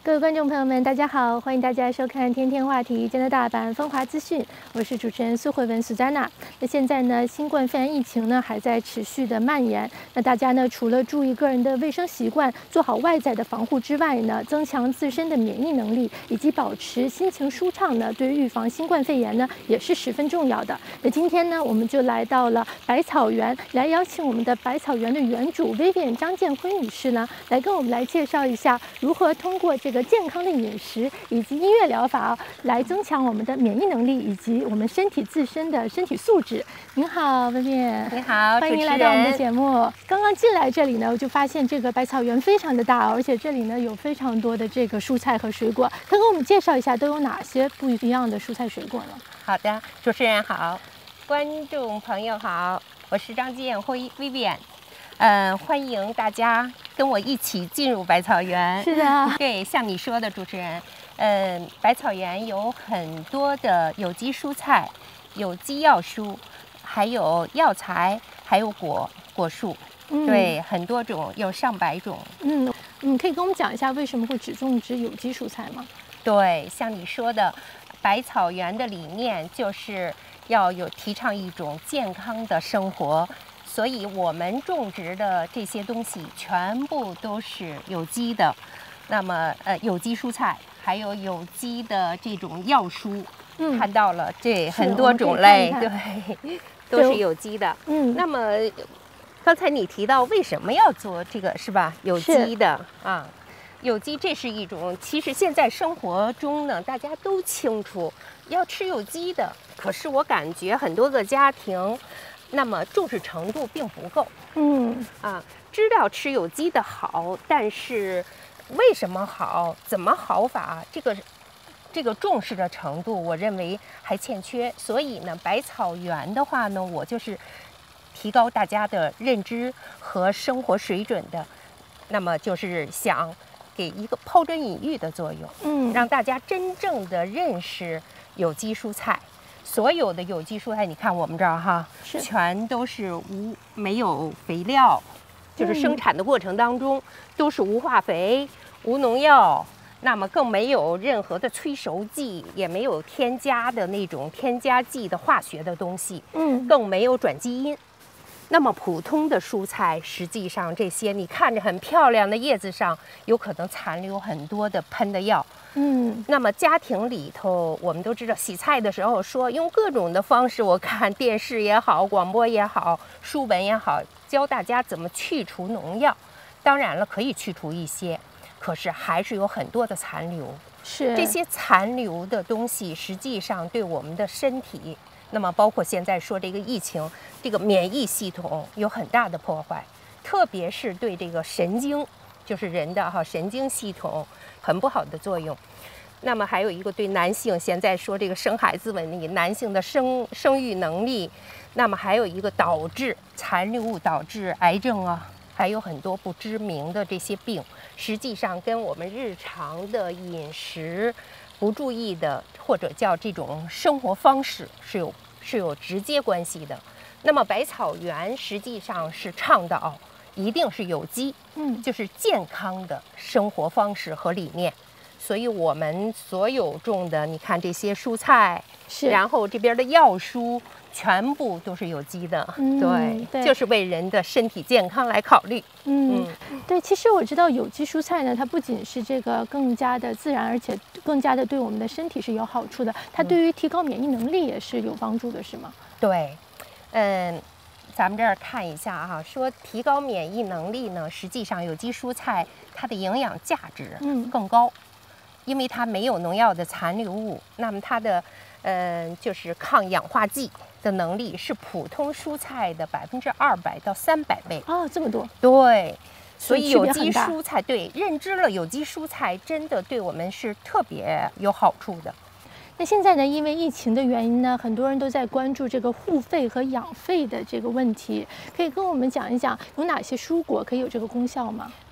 各位观众朋友们，大家好，欢迎大家收看《天天话题》加拿大版风华资讯，我是主持人苏慧文苏珊娜。那现在呢，新冠肺炎疫情呢还在持续的蔓延。那大家呢，除了注意个人的卫生习惯，做好外在的防护之外呢，增强自身的免疫能力，以及保持心情舒畅呢，对于预防新冠肺炎呢也是十分重要的。那今天呢，我们就来到了百草园，来邀请我们的百草园的园主 Vivian 张建辉女士呢，来跟我们来介绍一下如何通过这个健康的饮食以及音乐疗法来增强我们的免疫能力以及我们身体自身的身体素质。您好，Vivian。 你好， 欢迎您来到我们的节目。刚刚进来这里呢，我就发现这个百草园非常的大，而且这里呢有非常多的这个蔬菜和水果，可以给我们介绍一下都有哪些不一样的蔬菜水果呢？ 好的，主持人好，观众朋友好，我是张建辉 Vivian。欢迎大家跟我一起进入百草园。 是的， 对，像你说的，主持人，百草园有很多的有机蔬菜、有机药蔬，还有药材，还有果树，对，很多种，有上百种。 可以跟我们讲一下为什么会只种植有机蔬菜吗？ 对，像你说的，百草园的理念就是要提倡一种健康的生活。所以我们种植的这些东西全部都是有机的，那么有机蔬菜，还有有机的这种药蔬，看到了这很多种类，对，都是有机的。那么刚才你提到为什么要做这个是吧？有机的啊，有机这是一种，其实现在生活中呢，大家都清楚要吃有机的，可是我感觉很多个家庭。那么重视程度并不够，知道吃有机的好，但是为什么好，怎么好法，这个重视的程度，我认为还欠缺。所以呢，百草园的话呢，我就是提高大家的认知和生活水准的，那么就是想给一个抛砖引玉的作用，让大家真正的认识有机蔬菜。所有的有机蔬菜，你看我们这儿哈，全都是没有肥料，就是生产的过程当中都是无化肥、无农药，那么更没有任何的催熟剂，也没有添加的那种添加剂的化学的东西，更没有转基因。那么普通的蔬菜，实际上这些你看着很漂亮的叶子上，有可能残留很多的喷的药。那么家庭里头，我们都知道洗菜的时候说用各种的方式，我看电视也好，广播也好，书本也好，教大家怎么去除农药。当然了，可以去除一些，可是还是有很多的残留。这些残留的东西，实际上对我们的身体，那么包括现在说这个疫情，这个免疫系统有很大的破坏，特别是对这个神经，就是人的神经系统很不好的作用。那么还有一个对男性，现在说这个生孩子问题，男性的生育能力，那么还有一个导致残留物导致癌症啊，还有很多不知名的这些病，实际上跟我们日常的饮食不注意的，或者叫这种生活方式是有直接关系的。那么百草园实际上是倡导一定是有机，就是健康的生活方式和理念。所以我们所有种的，你看这些蔬菜，然后这边的药蔬，全部都是有机的，对，就是为人的身体健康来考虑。 对，其实我知道有机蔬菜呢，它不仅是这个更加的自然，而且更加的对我们的身体是有好处的，它对于提高免疫能力也是有帮助的，是吗？ 对，咱们这儿看一下哈，说提高免疫能力呢，实际上有机蔬菜它的营养价值更高，因为它没有农药的残留物，那么它的就是抗氧化剂的能力是普通蔬菜的200%到300倍。 这么多？ 对，所以有机蔬菜认知了有机蔬菜真的对我们是特别有好处的。 那现在呢，因为疫情的原因呢，很多人都在关注这个护肺和养肺的这个问题，可以跟我们讲一讲有哪些蔬果可以有这个功效吗？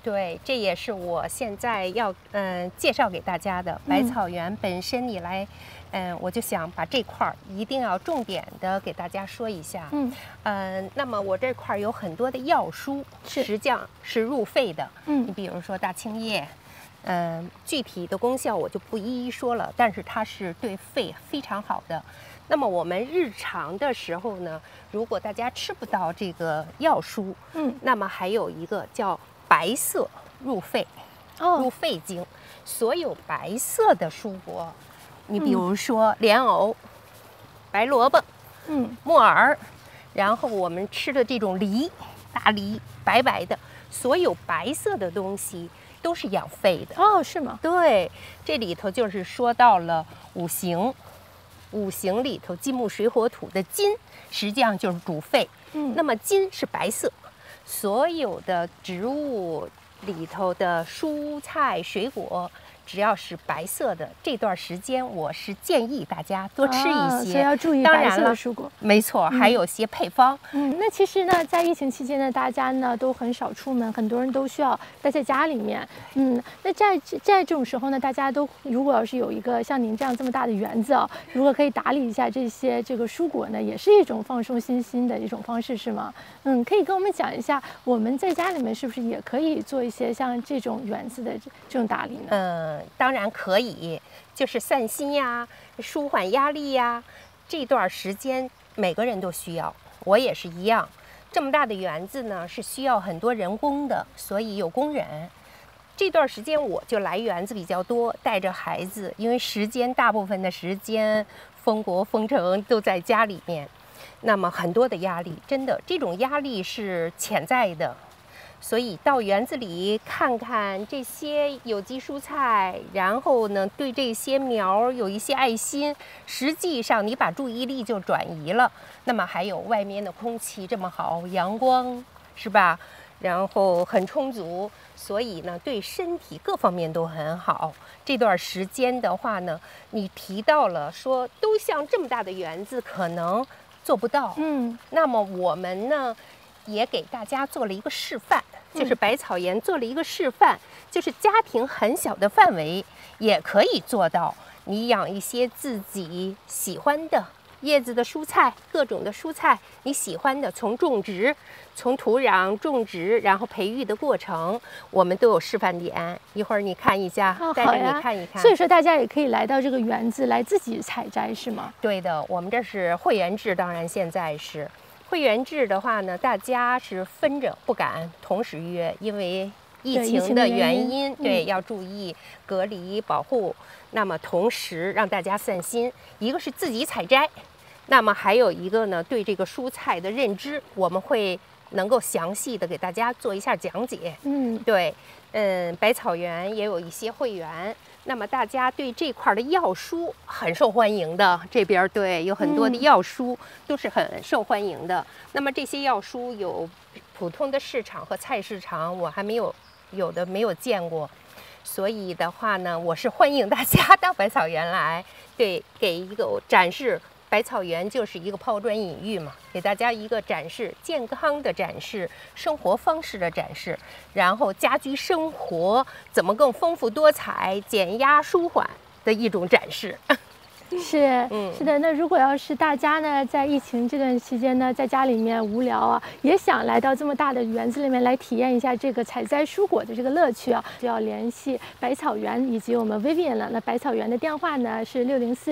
对，这也是我现在要介绍给大家的百草园本身。你来，我就想把这块儿一定要重点的给大家说一下。那么我这块儿有很多的药蔬，实际上是入肺的。你比如说大青叶。具体的功效我就不一一说了，但是它是对肺非常好的。那么我们日常的时候呢，如果大家吃不到这个药蔬，那么还有一个叫白色入肺，入肺经。所有白色的蔬果，你比如说莲藕、白萝卜、木耳，然后我们吃的这种梨，大梨白白的，所有白色的东西都是养肺的。 哦，是吗？ 对，这里头就是说到了五行，五行里头金木水火土的金，实际上就是主肺。那么金是白色，所有的植物里头的蔬菜水果，只要是白色的，这段时间我是建议大家多吃一些。 所以要注意白色的蔬果。 没错，还有些配方。 那其实呢，在疫情期间呢，大家呢都很少出门，很多人都需要待在家里面。那在这种时候呢，大家都如果要是有一个像您这么大的园子如果可以打理一下这个蔬果呢，也是一种放松心的一种方式，是吗？可以跟我们讲一下，我们在家里面是不是也可以做一些像这种园子的这种打理呢？ 当然可以，就是散心呀，舒缓压力呀，这段时间每个人都需要，我也是一样。这么大的园子呢，是需要很多人工的，所以有工人。这段时间我就来园子比较多，带着孩子，因为大部分的时间封国封城都在家里面，那么很多的压力，真的这种压力是潜在的。所以到园子里看看这些有机蔬菜，然后呢，对这些苗有一些爱心，实际上你把注意力就转移了。那么还有外面的空气这么好，阳光是吧？然后很充足，所以呢，对身体各方面都很好。这段时间的话呢，你提到了说，都像这么大的园子可能做不到。那么我们呢？也给大家做了一个示范，就是百草园做了一个示范，就是家庭很小的范围也可以做到。你养一些自己喜欢的叶子的蔬菜，各种的蔬菜，你喜欢的，从种植、从土壤种植，然后培育的过程，我们都有示范点。一会儿你看一下，带着你看一看。 所以说大家也可以来到这个园子来自己采摘，是吗？ 对的，我们这是会员制，当然现在是。会员制的话呢，大家是分着，不敢同时约，因为疫情的原因，对，要注意隔离保护。那么同时让大家散心，一个是自己采摘，那么还有一个呢，对这个蔬菜的认知，我们会能够详细的给大家做一下讲解。对，百草园也有一些会员。那么大家对这块的药蔬很受欢迎的，这边对有很多的药蔬都是很受欢迎的。那么这些药蔬有普通的市场和菜市场，我还有的没有见过，所以的话呢，我是欢迎大家到百草园来，对，给一个展示。百草园就是一个抛砖引玉嘛，给大家一个展示健康的展示，生活方式的展示，然后家居生活怎么更丰富多彩、减压舒缓的一种展示。 是的。那如果要是大家呢，在疫情这段期间呢，在家里面无聊也想来到这么大的园子里面来体验一下这个采摘蔬果的这个乐趣就要联系百草园以及我们 Vivian 了。那百草园的电话呢是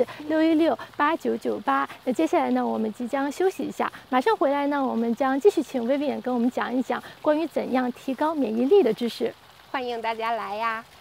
604-616-8998。那接下来呢，我们即将休息一下，马上回来呢，我们将继续请 Vivian 跟我们讲一讲关于怎样提高免疫力的知识。 欢迎大家来呀！